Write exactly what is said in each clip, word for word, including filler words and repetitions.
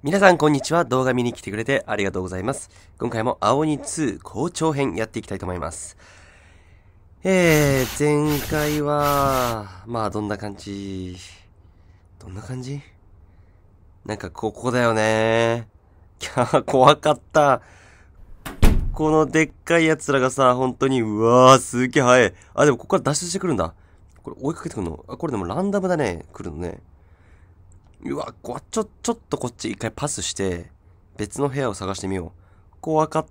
皆さんこんにちは。動画見に来てくれてありがとうございます。今回も青鬼ツー校長編やっていきたいと思います。えー、前回は、まあどんな感じ、どんな感じなんかここだよね。いや、怖かった。このでっかい奴らがさ、本当に、うわー、すげー速い。あ、でもここから脱出してくるんだ。これ追いかけてくるのあ、これでもランダムだね。来るのね。うわ、こちょ、ちょっとこっち一回パスして、別の部屋を探してみよう。怖かった。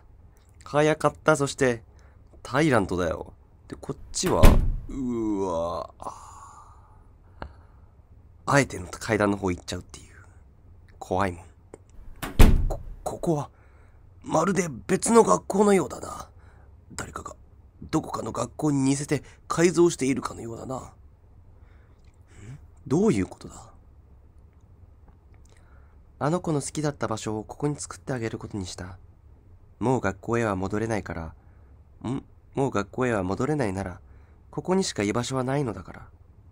早かった。そして、タイラントだよ。で、こっちは、うーわああえての階段の方行っちゃうっていう。怖いもん。こ、ここは、まるで別の学校のようだな。誰かが、どこかの学校に似せて改造しているかのようだな。んどういうことだ？あの子の好きだった場所をここに作ってあげることにした。もう学校へは戻れないから、んもう学校へは戻れないなら、ここにしか居場所はないのだから。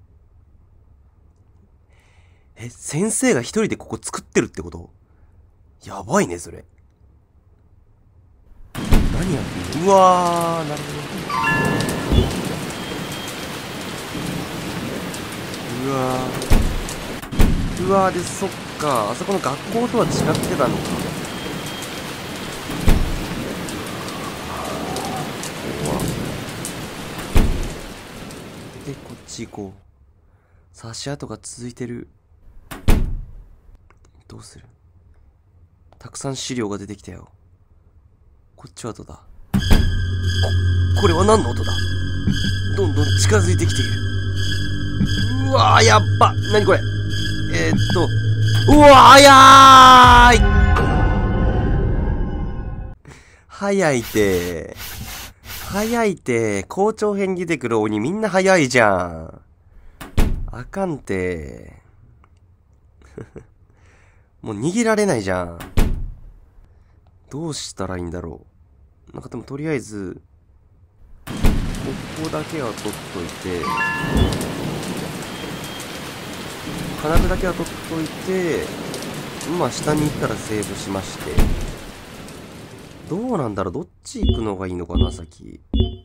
え、先生が一人でここ作ってるってこと？やばいね、それ。何やってんの？うわー、なるほど。うわー。うわーで、そっか。あそこの学校とは違ってたのか。で、こっち行こう。さあ、足跡が続いてる。どうする？たくさん資料が出てきたよ。こっちはどうだ？こ、これは何の音だ？どんどん近づいてきている。うわー、やっば。なにこれ？えー、っと、うわー、やーい。早いて。早いて。校長編に出てくる鬼みんな早いじゃん。あかんて。もう逃げられないじゃん。どうしたらいいんだろう。なんかでもとりあえず、ここだけは取っといて、金具だけは取っといて、まあ下に行ったらセーブしまして。どうなんだろう、どっち行くのがいいのかな、先。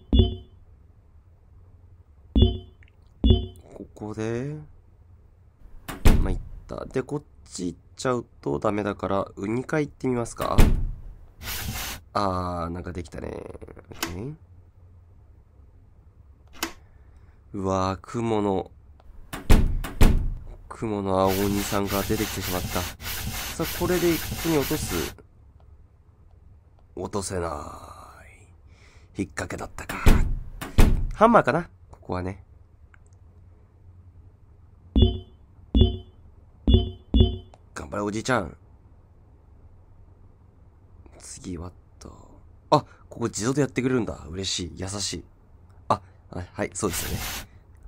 ここで、まあ、行った。で、こっち行っちゃうとダメだから、にかい行ってみますか。あー、なんかできたね。OK？ うわー、雲の、雲の青鬼さんが出てきてしまった。さあ、これで一気に落とす。落とせない。引っ掛けだったか。ハンマーかなここはね。頑張れ、おじいちゃん。次はと。あ、ここ自動でやってくれるんだ。嬉しい。優しい。あ、はい、はい、そうですよね。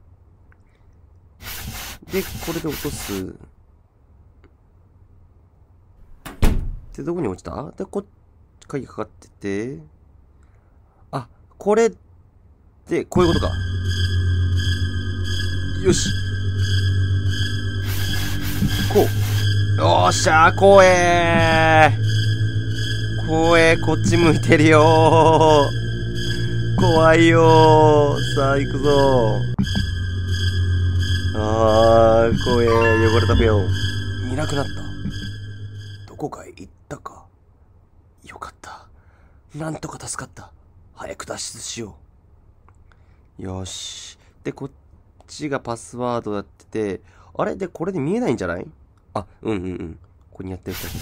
で、これで落とす。で、どこに落ちた？で、こっち、鍵かかってて。あ、これで、こういうことか。よし。こう。よーしゃー、こえー。こえー、こっち向いてるよー。怖いよー。さあ、行くぞー。あー、怖えー、汚れたペヨン。いなくなった。どこかへ行ったか。よかった。なんとか助かった。早く脱出しよう。よし。で、こっちがパスワードやってて、あれで、これで見えないんじゃない？あ、うんうんうん。ここにやってる人ね。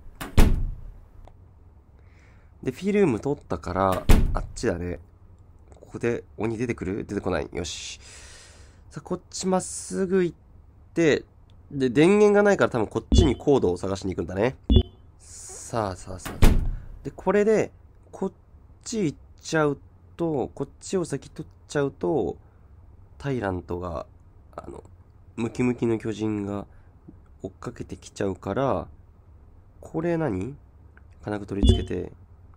で、フィルム取ったから、あっちだね。ここで鬼出てくる？出てこない。よし。さあ、こっちまっすぐ行って、で、電源がないから多分こっちにコードを探しに行くんだね。さあさあさあ。で、これで、こっち行っちゃうと、こっちを先取っちゃうと、タイラントが、あの、ムキムキの巨人が追っかけてきちゃうから、これ何？金具取り付けて、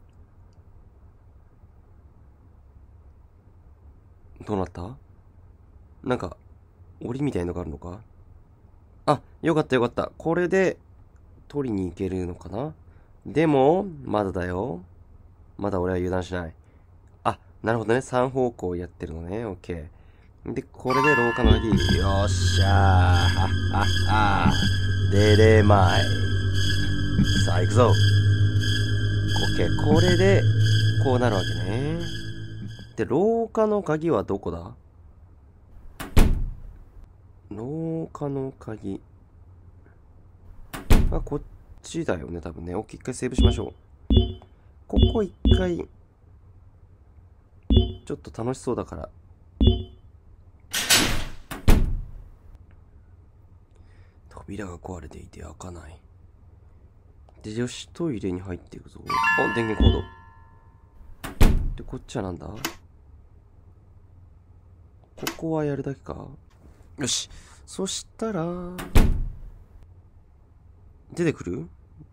どうなった？なんか、檻みたいのがあるのか？あ、よかったよかった。これで、 取りに行けるのかな。でも、まだだよ。まだ俺は油断しない。あ、なるほどね。さん方向やってるのね。オッケー。で、これで廊下の鍵。よっしゃー。はっはっは。出れまい。さあ、行くぞ。オッケー。これで、こうなるわけね。で、廊下の鍵はどこだ？廊下の鍵。あ、こっちだよね、多分ね。オッケー、一回セーブしましょう。ここ一回、ちょっと楽しそうだから。扉が壊れていて開かない。で、よし、トイレに入っていくぞ。あ、電源コード。で、こっちはなんだ？ここはやるだけか？よし。そしたら、出てくる？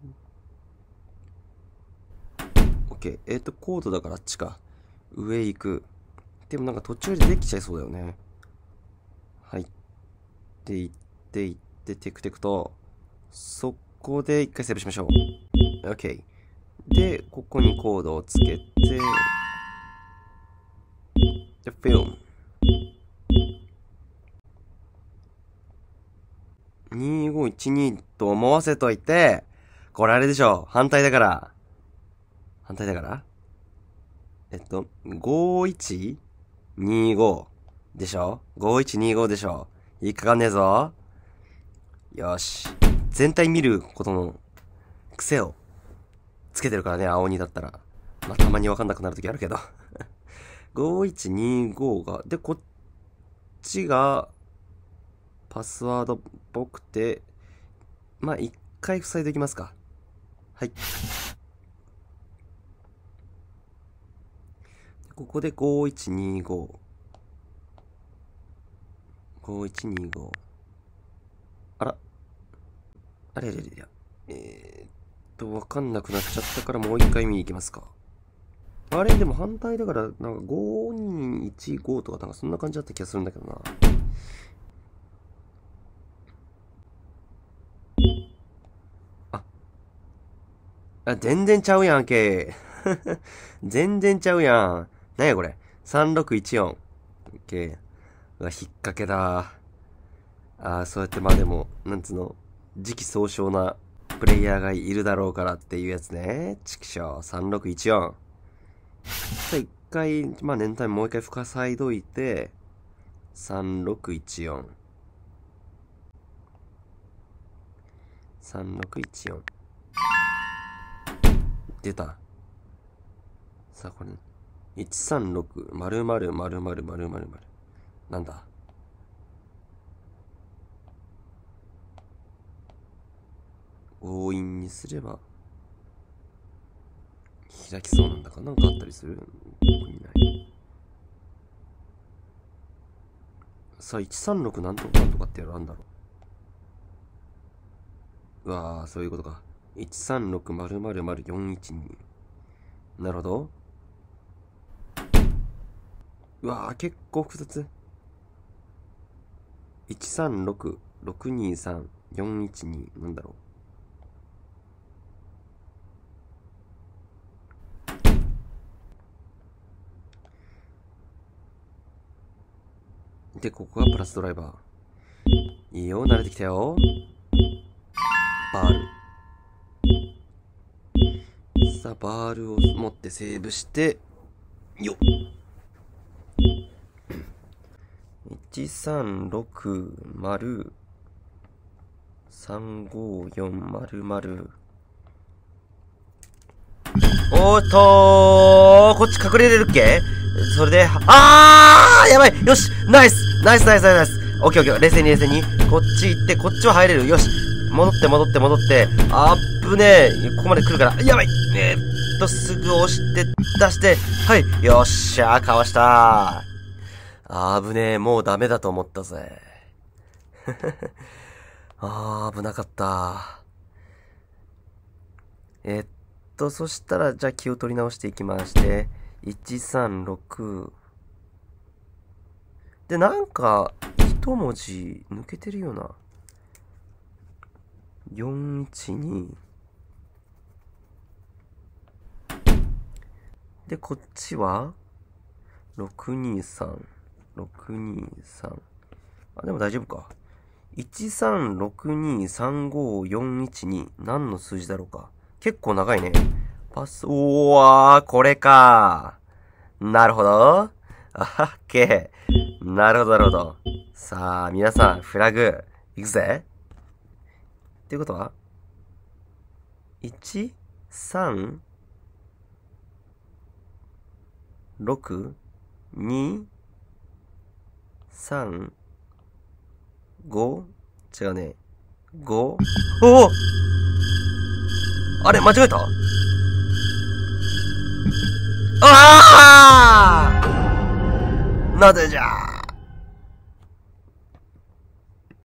オッケー。えっと、コードだからあっちか。上行く。でもなんか途中でできちゃいそうだよね。入っていっていってテクテクと、そこで一回セーブしましょう。オッケー。で、ここにコードをつけて、で、フィルム。にごいちにと思わせといて、これあれでしょ。反対だから。反対だからえっと、ごいちにごでしょ ?ごいちにご でしょ。引っかかんねえぞ。よし。全体見ることの癖をつけてるからね、青にだったら。まあ、たまにわかんなくなるときあるけど。ごいちにごが、で、こっちが、パスワードっぽくて、まあ、一回塞いでおきますか。はい。ここでごいちにご。ごいちにご。あら。あれれれれ。えー、っと、わかんなくなっちゃったからもう一回見に行きますか。あれでも反対だから、なんかごにいちごとかなんかそんな感じだった気がするんだけどな。あ。あ、全然ちゃうやんけ。全然ちゃうやん。なんやこれ。さんろくいちよん。け。うわ、引っ掛けだ。ああ、そうやってまあでも、なんつうの、時期尚早なプレイヤーがいるだろうからっていうやつね。チキショー、さんろくいちよん。じゃあ一回、まあ念のためもう一回深さいどいて、さんろくいちよん。さんろくいちよん。出た。さあこれ、いちさんろく、まるまるまるまるまるまるまる。なんだ強引にすれば、開きそうなんだかなんかあったりする？ここにない。さあ、いちさんろくなんとかなんとかってやるあんだろう。うわー、そういうことか。いちさんろくまるまるまるよんいちに。なるほど。うわー、結構複雑。いちさんろく、ろくにさん、よんいちに。なんだろう。で、ここがプラスドライバー。いいよ、慣れてきたよ。バール。さあ、バールを持ってセーブして、よっ。いちさんろくまるさんごよんまるまる。おーっとー、こっち隠れれるっけ？それで、あーやばいよしナイスナイスナイスナイスオッケーオッケー冷静に冷静に。こっち行って、こっちは入れる。よし戻って戻って戻って。あっぶねえ。ここまで来るから。やばいえー、っと、すぐ押して、出して。はい。よっしゃー、かわしたー。あぶねえ。もうダメだと思ったぜ。あー、危なかった。えー、っと、そしたら、じゃあ気を取り直していきまして、いちさんろく。で、なんか、一文字抜けてるような。 よんいちに。で、こっちは、ろくにさん。ろくにさん。あ、でも大丈夫か。いちさんろくにさんごよんいちに。何の数字だろうか。結構長いね。パス、おー、これか。なるほど。あはっけ。なるほど、なるほど。さあ、皆さん、フラグ、いくぜ。っていうことは ?いち、さん、ろく、に、さん、ご、違うね。ご、おおあれ間違えたああなぜじゃ